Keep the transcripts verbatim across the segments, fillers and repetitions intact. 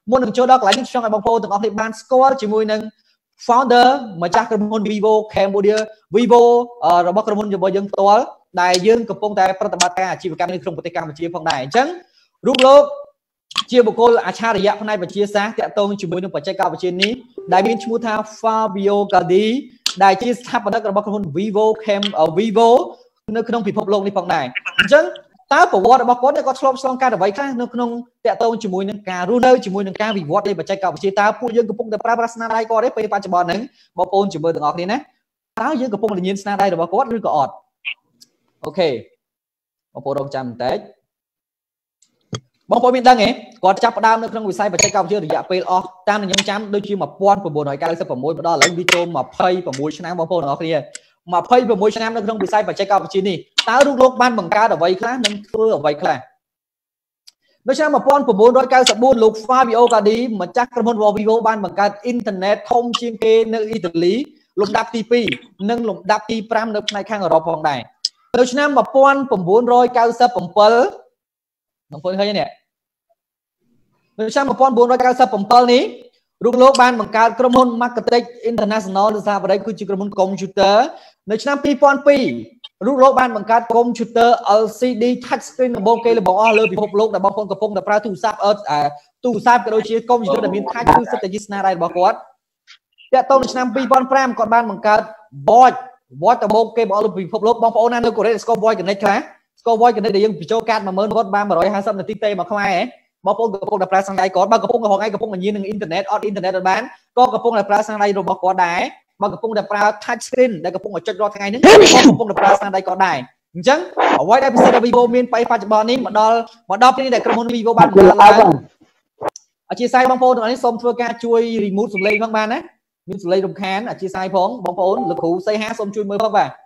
មុននឹងចូលដល់កន្លែងនេះខ្ញុំឲ្យបងប្អូនទាំងអស់គ្នាបានស្គាល់ជាមួយនឹង founder ម្ចាស់ក្រុមហ៊ុន Vivo Cambodia Vivo របស់ក្រុមហ៊ុនរបស់យើងផ្ទាល់ដែលយើងកំពុងតែប្រតិបត្តិការអាជីវកម្មនេះក្នុងប្រទេសកម្ពុជាផងដែរអញ្ចឹងរូបលោកជាបុគ្គលអច្ឆរិយៈផ្នែកវិទ្យាសាស្ត្រតាក់ទងជាមួយនឹងបច្ចេកវិទ្យានេះដែលមានឈ្មោះថា Fabio Caldi ដែលជាស្ថាបនិករបស់ក្រុមហ៊ុន Vivo Cam Vivo នៅក្នុងពិភពលោកនេះផងដែរអញ្ចឹងតើប្រវត្តិរបស់គាត់គាត់ឆ្លងឆ្លងកាត់អ្វីខ្លះនៅក្នុងតាក់ទងជាមួយនឹងការរស់នៅជាមួយនឹងការវិវត្តនៃបច្ចេកវិទ្យាតើពួកយើងកំពុងតែប្រើប្រាស់ស្នាដៃគាត់ទេពេលបច្ចុប្បន្នហ្នឹងបងប្អូនជំរឿទាំងអស់គ្នាណាតើយើងកំពុងតែញៀនស្នាដៃរបស់គាត់ឬក៏អត់អូខេបងប្អូនរងចាំបន្តិចបងប្អូនមានដឹងទេគាត់ចាប់ផ្ដើមនៅក្នុងវិស័យបច្ចេកវិទ្យារយៈពេលអស់តាមខ្ញុំចាំដូចជាnineteen ninety-sixមកដល់ឥឡូវវាចូលtwenty-sixឆ្នាំបងប្អូនទាំងអស់គ្នាtwenty-sixឆ្នាំនៅក្នុងវិស័យបច្ចេកវិទ្យានេះតើរូបលោកបានបង្កើតអ្វីខ្លះនិងធ្វើអ្វីខ្លះនៅឆ្នាំnineteen ninety-fourលោក Fabio Caldi ម្ចាស់ក្រុមហ៊ុន Vivo បានបង្កើតអ៊ីនធឺណិតធំជាងគេនៅអ៊ីតាលីលំដាប់ទីtwoនិងលំដាប់ទីfiveនៅផ្នែកខាងអឺរ៉ុបផងដែរនៅឆ្នាំnineteen ninety-sevenបងប្អូនឃើញទេនេះនៅឆ្នាំnineteen ninety-sevenនេះរូបលោកបានបង្កើតក្រុមហ៊ុន Marketing International នៅសហរដ្ឋអាមេរិកគឺជាក្រុមហ៊ុនកុំព្យូទ័រនៅឆ្នាំtwo thousand twoរូបលោកបានបង្កើតកុំព្យូទ័រ L C D touch screen ដំបូងគេរបស់អស់លើពិភពលោកដែលបងប្អូនកំពុងតែប្រើទូរស័ព្ទអឺទូរស័ព្ទក៏ដូចជាកុំព្យូទ័រដែលមាន touch គឺសិតតែជាស្នាដៃរបស់គាត់តាក់ទងនៅឆ្នាំtwo thousand fiveគាត់បានបង្កើត Watch Watch ដំបូងគេរបស់អស់លើពិភពលោកបងប្អូនណានៅកូរ៉េស្គាល់ Voice Connect ខ្លះស្គាល់ Voice Connect ដែលយើងបញ្ចូលកាតone thousandវ៉ុតបានone hundred fiftyនាទីទេមកខ្មែរហ៎បងប្អូនកំពុងតែប្រើស្នាដៃគាត់បើកំពុងតែហងឯងកំពុងតែញៀននឹងអ៊ីនធឺណិតអត់អ៊ីនធឺណិតបានក៏កំពុងតែប្រើស្នាដៃរបស់គាត់ដែរបើកំពុងតែប្រើ touch screen ដែលកំពុងតែចុចរាល់ថ្ងៃនេះក៏កំពុងតែប្រើស្នាដៃគាត់ដែរអញ្ចឹងអ្វីដែលពិសេសរបស់ Vivo មានបច្ចុប្បន្ននេះមកដល់មកដល់ពេលនេះដែលក្រុមហ៊ុន Vivo បានបង្កើតឡើងអធិស្ឋានបងប្អូនទាំងនេះសូមធ្វើការជួយ remove សំឡេងផងបានណាមានសំឡេងរំខានអធិស្ឋានផងបងប្អូនលោកគ្រូសីហាសូមជួយមើលផងបាទ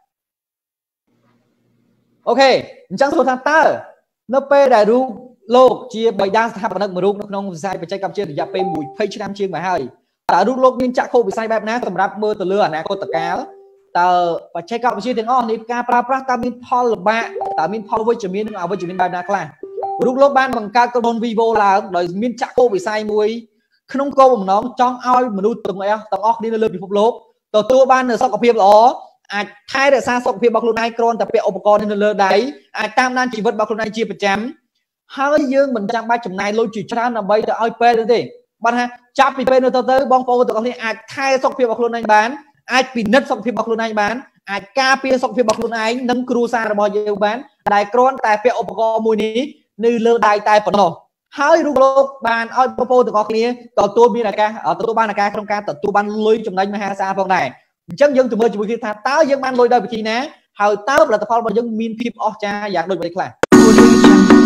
អូខេអញ្ចឹងសួរថាតើនៅពេលដែលរូបលោកជាបិតាស្ថាបនិកមួយរូបនៅក្នុងវិស័យបច្ចេកវិទ្យារយៈពេលtwentyឆ្នាំជាងមកហើយតើរូបលោកមានចក្ខុវិស័យបែបណាសម្រាប់មើលទៅលើអនាគតកាលតើបច្ចេកវិទ្យាទាំងអស់នេះការប្រើប្រាស់តើមានផលលំបាកតើមានផលវិជ្ជមាននិងអវិជ្ជមានបែបណាខ្លះរូបលោកបានបង្កើតក្រុមហ៊ុន Vivo ឡើងដោយមានចក្ខុវិស័យមួយក្នុងគោលបំណងចង់ឲ្យមនុស្សទាំងអស់ទាំងអស់គ្នានៅលើពិភពលោកទទួលបាននូវសុខភាពល្អអាចថែរក្សាសុខភាពរបស់ខ្លួនឯងគ្រាន់តែពាក់ឧបករណ៍នេះនៅលើដៃអាចតាមដានជីវិតរបស់ខ្លួនឯងជាប្រចាំហើយយើងមិនចាំបាច់ចំណាយលុយជាច្រើនដើម្បីទៅឲ្យពេលនោះទេបាទថាចាប់ពីពេលនោះទៅទៅបងប្អូនទាំងអស់គ្នាអាចថែសុខភាពរបស់ខ្លួនឯងបានអាចពិនិត្យសុខភាពរបស់ខ្លួនឯងបានអាចការពារសុខភាពរបស់ខ្លួនឯងនិងគ្រួសាររបស់យើងបានដែលគ្រាន់តែពាក់ឧបករណ៍មួយនេះនៅលើដៃតែប៉ុណ្ណោះហើយរូបលោកបានឲ្យបងប្អូនទាំងអស់គ្នាទទួលមានឱកាសទទួលបានឱកាសក្នុងការទទួលបានលុយចំណេញមហាសាលផងដែរអញ្ចឹងយើងទៅមើលជាមួយគ្នាថាតើយើងបានលុយដោយវិធីណាហើយតើផលិតផលរបស់យើងមានភាពអស្ចារ្យយ៉ាងដូចម្តេចខ្លះ